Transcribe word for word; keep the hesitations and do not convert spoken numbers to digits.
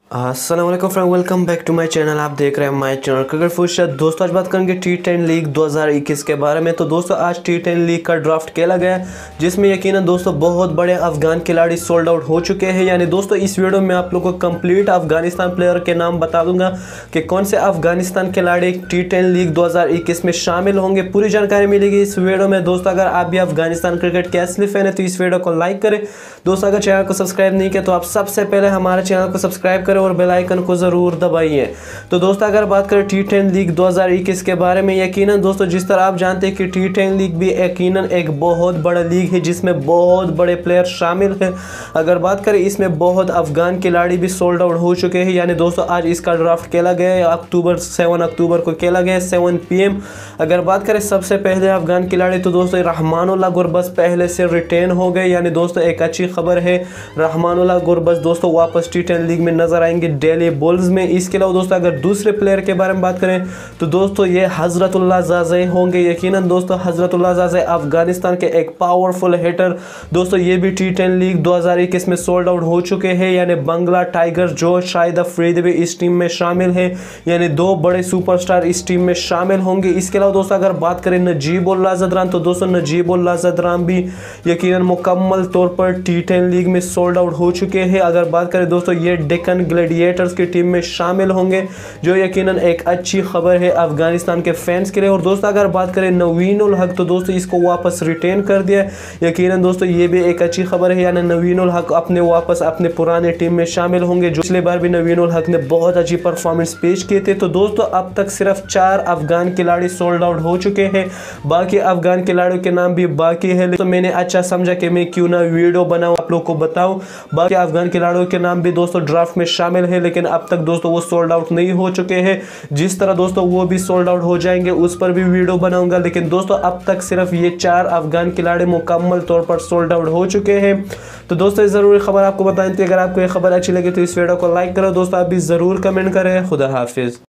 अस्सलाम वालेकुम friend, welcome back to my channel. आप देख रहे हैं माय चैनल क्रिकेट फुर्सत। दोस्तों आज बात करेंगे टी टेन लीग दो हज़ार इक्कीस के बारे में। तो दोस्तों आज टी टेन लीग का ड्राफ्ट खेला गया, जिसमें यकीनन दोस्तों बहुत बड़े अफगान खिलाड़ी सोल्ड आउट हो चुके हैं। यानी दोस्तों इस वीडियो में आप लोगों को कंप्लीट अफगानिस्तान प्लेयर के नाम बता दूंगा कि कौन से अफगानिस्तान खिलाड़ी टी टेन लीग दो हज़ार इक्कीस में शामिल होंगे। पूरी जानकारी मिलेगी इस वीडियो में। दोस्तों अगर आप भी अफगानिस्तान क्रिकेट के असली फैन है तो इस वीडियो को लाइक करें। दोस्तों अगर चैनल को सब्सक्राइब नहीं किया तो आप सबसे पहले हमारे चैनल को सब्सक्राइब करें और बेल आइकन को जरूर दबाइए। तो दोस्तों अगर बात करें टी टेन लीग दो हज़ार इक्कीस के बारे में, यकीनन दोस्तों जिस तरह आप जानते हैं कि टी टेन लीग भी यकीनन एक बहुत बड़ा लीग है जिसमें बहुत बड़े प्लेयर शामिल हैं। अगर बात करें इसमें बहुत अफगान खिलाड़ी भी सोल्ड आउट हो चुके हैं। यानी दोस्तों आज इसका ड्राफ्ट खेला गया है, अक्टूबर सात अक्टूबर को खेला गया है सात पी एम। अगर बात करें सबसे पहले अफगान खिलाड़ी तो दोस्तों रहमानुल्लाह गुरबज पहले से रिटेन हो गए। यानी दोस्तों एक अच्छी खबर है, रहमानुल्लाह गुरबज दोस्तों वापस टी टेन लीग में नजर आएंगे डेली बुल्स में। इसके अलावा दोस्तों अगर दूसरे प्लेयर के बारे में बात करें तो दोस्तों ये हजरतुल्लाह जाज़े होंगे। यकीनन दोस्तों हजरतुल्लाह जाज़े अफगानिस्तान के एक पावरफुल हिटर दोस्तों ये भी टी टेन लीग दो हज़ार इक्कीस में सोल्ड आउट हो चुके हैं। यानी बंगला टाइगर जो शायद अफरीदी भी इस टीम में शामिल है। यानी दो बड़े सुपरस्टार इस टीम में शामिल होंगे। इसके अलावा दोस्तों अगर बात करें नजीबुल्लाह ज़दरान तो दोस्तों नजीबुल्लाह ज़दरान भी यकीनन मुकम्मल तौर पर टी टेन लीग में सोल्ड आउट हो चुके हैं। अगर बात करें दोस्तों ये डेक्कन ग्लैडिएटर्स की टीम में शामिल होंगे, जो यकीनन एक अच्छी खबर है अफगानिस्तान के फैंस के लिए। और दोस्तों अगर बात करें नवीन उल हक तो दोस्तों इसको वापस रिटेन कर दिया। यकीनन दोस्तों ये भी एक अच्छी खबर है। यानी नवीन उल हक अपने वापस अपने पुराने टीम में शामिल होंगे, जो पिछले बार भी नवीन उल हक ने बहुत अच्छी परफॉर्मेंस पेश किए थे। तो दोस्तों अब तक सिर्फ चार अफगान खिलाड़ी सोल्ड आउट हो चुके हैं, बाकी अफगान खिलाड़ियों के नाम भी बाकी है। तो मैंने अच्छा समझा कि मैं क्यों ना वीडियो बनाऊं, आप लोग को बताऊं। बाकी अफगान खिलाड़ियों के नाम भी दोस्तों ड्राफ्ट में शामिल है, लेकिन अब तक दोस्तों वो सोल्ड आउट नहीं हो चुके हैं। जिस तरह दोस्तों वो भी सोल्ड आउट हो जाएंगे उस पर भी वीडियो बनाऊंगा। लेकिन दोस्तों अब तक सिर्फ ये चार अफगान खिलाड़ी मुकम्मल तौर पर सोल्ड आउट हो चुके हैं। तो दोस्तों जरूरी खबर आपको बताएं थी। अगर आपको ये खबर अच्छी लगी तो इस वीडियो को लाइक करो दोस्तों, आप भी जरूर कमेंट करें। खुदा हाफिज।